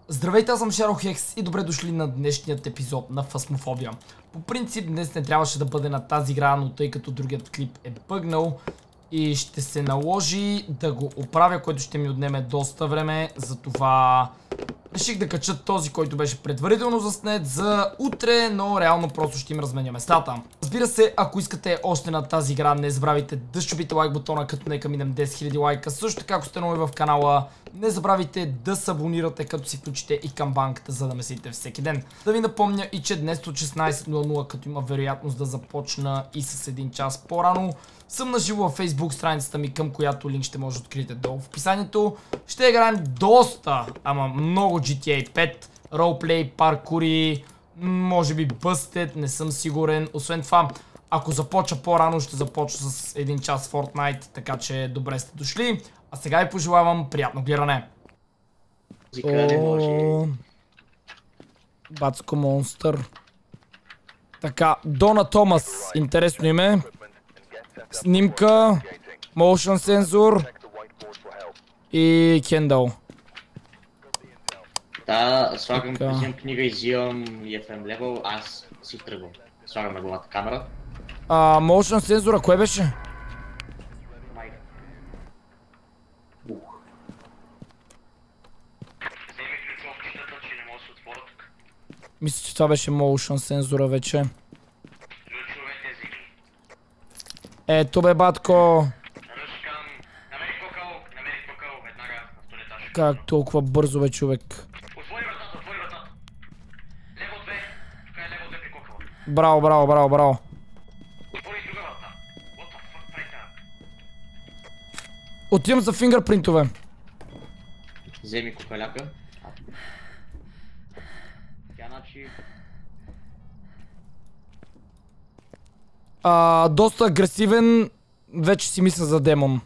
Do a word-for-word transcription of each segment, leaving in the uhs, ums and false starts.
Здравейте, аз съм Шерохекс и добре дошли на днешният епизод на Фасмофобия. По принцип днес не трябваше да бъде на тази игра, но тъй като другият клип е бъгнал и ще се наложи да го оправя, което ще ми отнеме доста време, затова реших да кача този, който беше предварително заснет за утре, но реално просто ще им разменя местата. Разбира се, ако искате още на тази игра, не забравяйте да щупите лайк бутона, като нека минем десет хиляди лайка. Също така, ако сте нови в канала, не забравяйте да се абонирате, като си включите и камбанката, за да месите всеки ден. Да ви напомня и че днес от шестнайсет нула нула, като има вероятност да започна и с един час по-рано, съм наживо във Facebook страницата ми, към която линк ще може да откриете долу в описанието. Ще играем доста, ама много джи ти ей пет, ролплей, паркури, може би Busted, не съм сигурен. Освен това, ако започна по-рано, ще започна с един час Fortnite, така че добре сте дошли. А сега ви пожелавам приятно гледане. О, Бацко монстър. Така, Дона Томас, интересно име. Снимка, motion сензор и Кендъл. Да, слагам, взимам книга и взимам и еф ем левел, аз си тръгвам. Слагам на главата камера. А, motion сензора, кое беше? Мисля, че това беше motion сензора вече. Ето бе, батко. Как толкова бързо бе, човек? Отвори вратата, отвори вратата. Лево две, тук е лево две при кокъл. Браво, браво, браво, браво. Отвори друга врата. What the fuck прави тя? Отивам за фингърпринтове. Вземи кокаляка. Тя значи... А, доста агресивен, вече си мисля за демон.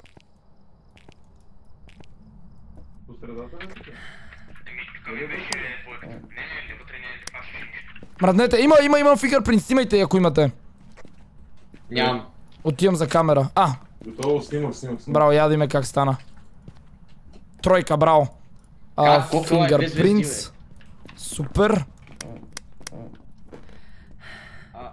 По средата ли сте? Еми, тук ми беше двойката. Не, не, не, вътре не е така ще нищо. Мръднете, има, има, има фингърпринт, снимайте, ако имате. Нямам. Отивам за камера. А, Готово, снимах, снимах, снимах. браво, я да име как стана. Тройка, браво. А, Как? Колко е? Без фингърпринтс. вести, Супер. А,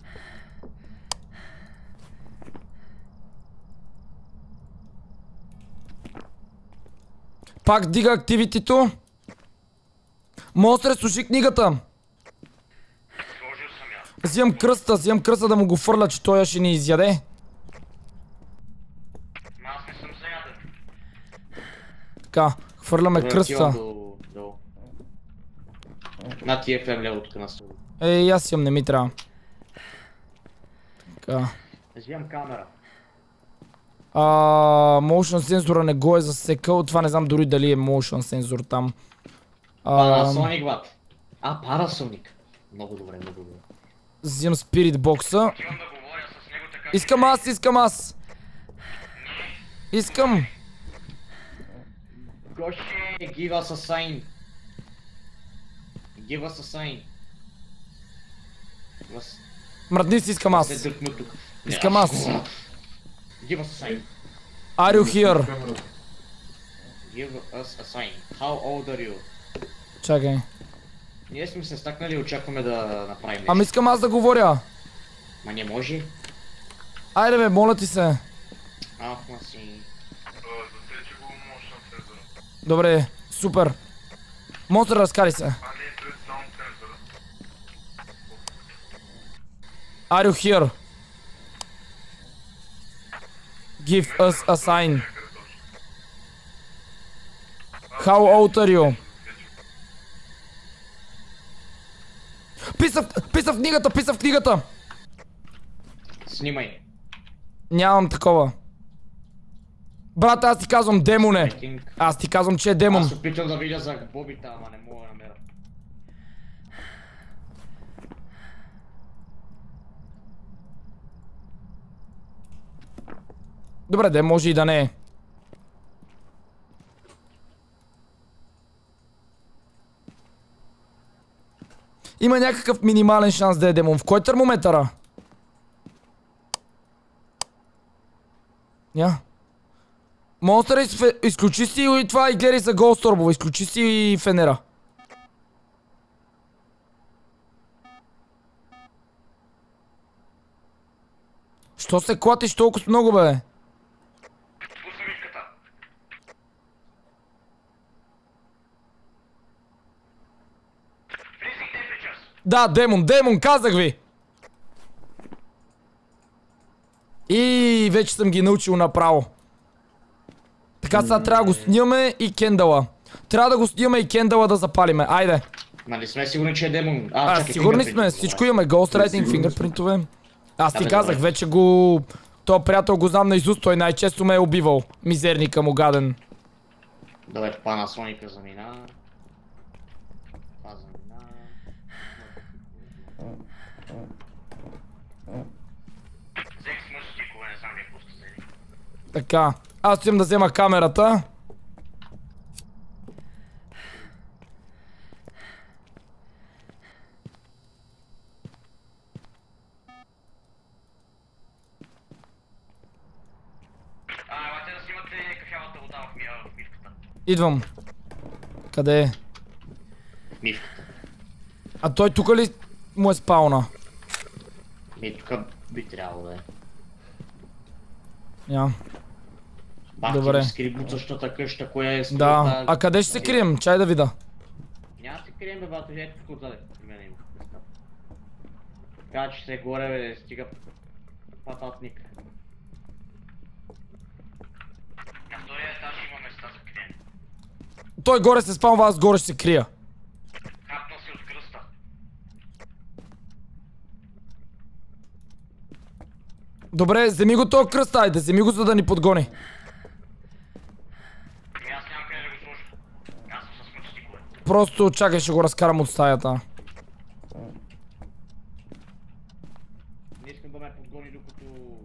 Пак дига активитито. Монстре, слушай книгата. сложил съм я. Взимам кръста, взимам кръста да му го фърля, че той ще ни изяде. Ма аз не съм заяден. Така, хвърляме кръста. До- до- На ти еф ем лево тук на стол. Ей, аз имам, не ми трябва. Така. Взимам камера. А, motion сензора не го е засекал, това не знам дори дали е motion сензор там. А, Парасоник, бат. А, Парасоник. Много добре, много добре. взимам спирит бокса. Имам да говоря с него така. Искам аз, искам аз. Искам. Гоше, give us a sign. Give us a sign. Вас... Мръдни си, искам аз. Се дръпна тук. Не, Искам аз. Give us a sign. Are you here? Камерата. Give us a sign. How old are you? Чакай. Ние сме се стакнали и очакваме да направим нещо. Ами искам аз да говоря. Ма не може. Айде бе, моля ти се. Ах, ма си. Засече го motion сензора. Добре, супер. Монстър, разкари се. А не, той е само сензора. Are you here? Give us a sign. How old are you? Писа, в- писа в книгата, писа в книгата! Снимай. Нямам такова. Брат, аз ти казвам демоне. I think... Аз ти казвам, че е демон. Аз опитвам да видя за бобита, ама не мога да намеря. Добре, де, може и да не е. Има някакъв минимален шанс да е демон. В кой термометъра? Ня? Монстър, изключи си и това и гледай за голсторбове. Изключи си фенера. Що се клатиш толкова много, бе? Пусна мишката. Freezing temperatures. Да, демон, демон, казах ви! И вече съм ги научил направо. Така сега трябва да го снимаме и кендала. Трябва да го снимаме и кендала да запалиме. Айде. Нали сме сигурни, че е демон. А, чакай, сигурни fingerprint. сме, всичко имаме. Ghostwriting, фингърпринтове. Аз ти Да, бе, казах, добре. вече го... То приятел го знам наизуст, той най-често ме е убивал. Мизерника му гаден. Добре, Panasonic замина. Това замина. Взех смъж стикове, не знам какво сте взели. Така. Аз имам да взема камерата. А, елате да снимате кафявата вода в мия- в мишката. Идвам. Къде е? Мишката. А той тук ли му е спауна? Ми, тук би трябвало да е. Я. Бах, Добре. ти скри буцащата къща, кое е скрила Да. тази- А къде ще се крием? Чай да видя. Няма да се крием, бе, бато, ето тук отзаде. При мен има. Така че се горе, бе, стига пататник. На втория етаж има места за криене. Той горе се спаунва, аз горе ще се крия. Хапна си от кръста. Добре, вземи го този кръст, айде, вземи го за да ни подгони. Ами аз нямам къде да го сложа. Аз съм с смъч стикове. Просто чакай, ще го разкарам от стаята. Не искам да ме подгони докато...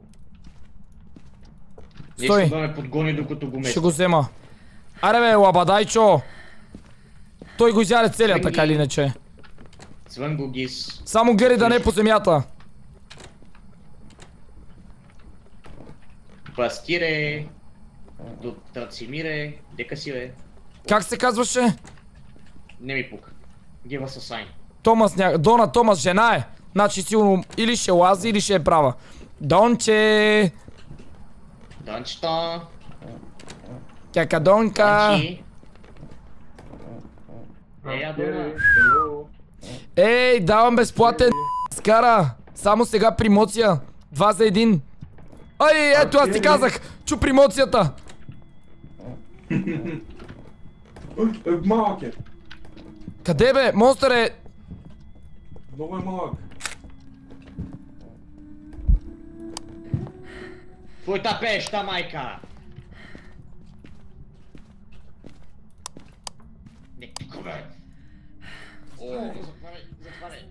Не Стой. искам да ме подгони докато го Ще меся. го взема. Аре бе, лабадайчо! Той го изяде целия, Цвънги. така или иначе. Цвън го гис. Само гледай да не е по земята. Бастире. До Трацимире. Дека си, бе? Как се казваше? Не ми пука. Give us a sign. Томас ня... Дона Томас жена е. Значи сигурно или ще лази, или ще е права. Донче! Дънчета. Кякадонка! Дънчи. Е, я дома. Ей, давам безплатен скара. Само сега промоция. Два за един. Ай, ето аз ти казах. Чу промоцията. Малък е. Къде бе? Монстър е... Много е малък. Твоята пеща, майка! Не, тук, бе! О, затваряй, затваряй.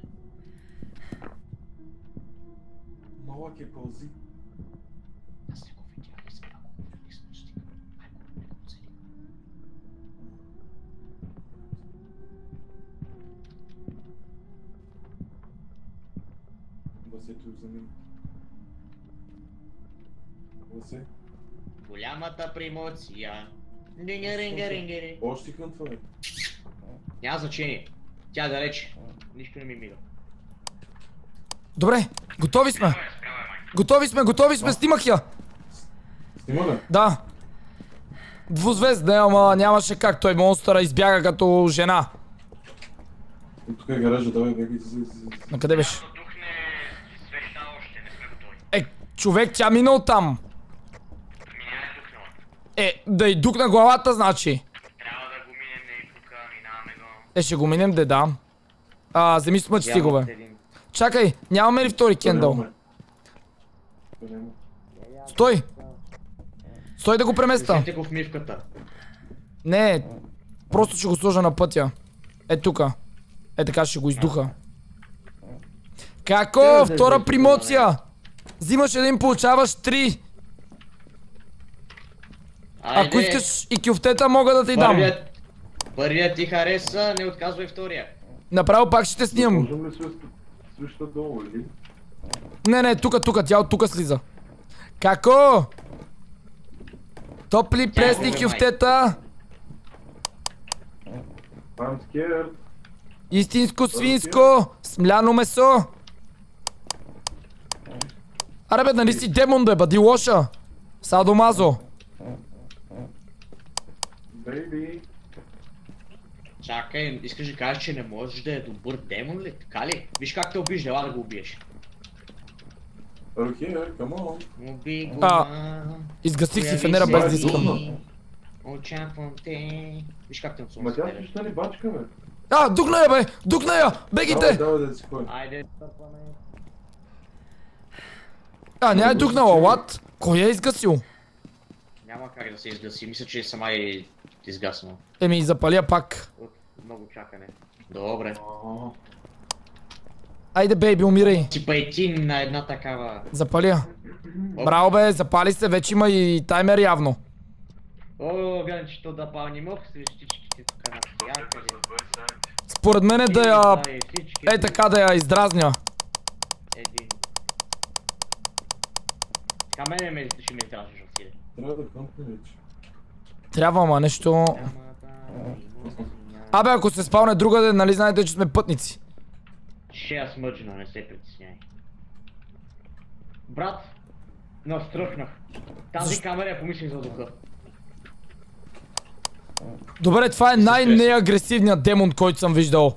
Малък е, пълзи. Аз не го видях, не сега го видях, не стига. Майко, не го цели. Басето за мен. Басе. Голямата промоция. Ринга, ринга, ринга, ринга. Още кънтва, бе. Няма значение. Тя е далеч. Нищо не ми мига. Добре, готови сме. Готови сме, готови сме, снимах я. Снима ли? Да. Двузвездна, ама нямаше как. Той монстъра избяга като жена. И тук е гаража, давай, бегай, излез, излез. На къде беше? Тук не свеща още, не сме готови. Е, човек, тя минал там. Ми няма е духнала. Е, да и дук на главата, значи. Трябва да го минем и тук, минаваме го. Е, ще го минем, де да. А, вземи смъч си го, Нямат бе. един. Чакай, нямаме ли втори кендъл? Нямаме. Няма. Стой! Стой да го преместа. Вземете го в мивката. Не, просто ще го сложа на пътя. Е тука. Е така ще го издуха. Како? Втора промоция! Взимаш един, получаваш три. Айде. Ако искаш и кюфтета, мога да ти дам. Първият, първият ти хареса, не отказвай втория. Направо пак ще те снимам. Можем ли свеща, свеща долу, или? Не, не, тука, тука, тя от тука слиза. Како? Топли пресни кюфтета. I'm scared. Истинско свинско. Смляно месо. Аре бе, нали си демон бе, бъди лоша. Садомазо. Baby. Чакай, искаш да кажеш, че не можеш да е добър демон ли? Така ли? Виж как те убиш, дела да го убиеш. Okay, come on. Уби го, А, ма. Изгасих си Появи фенера се без да ти. искам. Очаквам те. Виж как те Ма отсумва с тя тебе. ще ни бачка, бе. А, духна я бе! Духна я! Давай, Бегите! давай да си ходим. Айде, търпаме. А, не е духнала, лад? Кой я е изгасил? Няма как да се изгаси, мисля, че сама е изгаснала. Еми, запаля пак. От много чакане. Добре. О, Айде, бейби, умирай. Ти па и ти на една такава... Запаля. Браво бе, запали се, вече има и таймер явно. О, гледам, че то да пълни мох с листичките тук на приятели. Според мен е да я... Всички Ей така да я издразня. един. Така мене ме ще ме издражаш от силе. трябва да къмпне вече. Трябва, ама нещо... Абе, ако се спалне другаде, нали знаете, че сме пътници. Ще я смъджена, не се притесняй. Брат, настръхнах. Тази камера я помислих за духа. Добре, това е най-неагресивният демон, който съм виждал.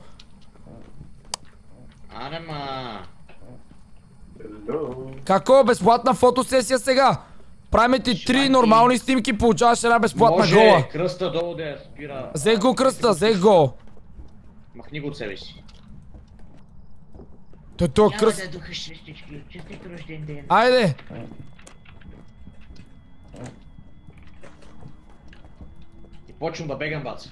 Аре ма. Hello. Какво? Безплатна фотосесия сега? Правим ти три нормални снимки, получаваш една безплатна Може гола. кръста долу да я спира. Взех го кръста, взех го. Махни го от себе си. Той това кръст... Няма да духа шестички. Честит рожден ден. Айде! И почвам да бегам, бац.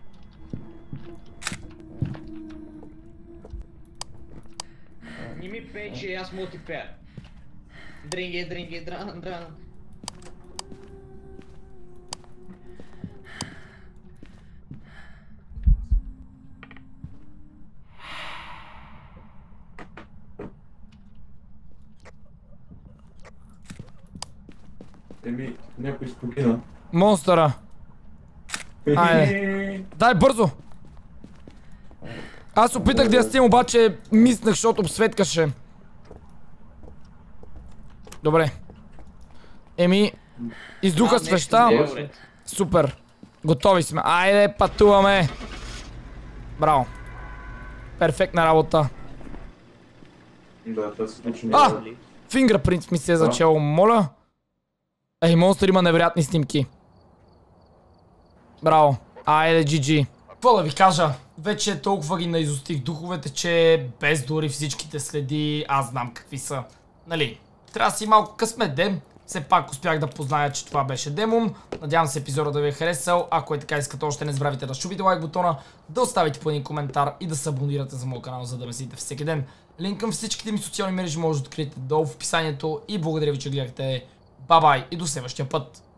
Не ми пей, че аз мога ти пея. Дринги, дринги, дран, дран. Еми, някой спокина. Монстъра. Айде. Дай бързо! Аз опитах да я стим, обаче миснах, защото обсветкаше. Добре. Еми, издуха свеща. Супер. Готови сме. Айде, пътуваме. Браво. Перфектна работа. Да, това се случи А! няма. Fingerprints ми се е зачело, моля. Ей, монстър има невероятни снимки. Браво. Айде, джи джи. Какво да ви кажа? Вече толкова ги наизустих духовете, че без дори всичките следи, аз знам какви са. Нали, трябва да си малко късмет ден. Все пак успях да позная, че това беше демон. Надявам се епизода да ви е харесал. Ако е така искате още, не забравяйте да шубите лайк бутона, да оставите по един коментар и да се абонирате за моят канал, за да ме следите всеки ден. Линк към всичките ми социални мрежи може да откриете долу в описанието и благодаря ви, че гледахте. Бай-бай и до следващия път!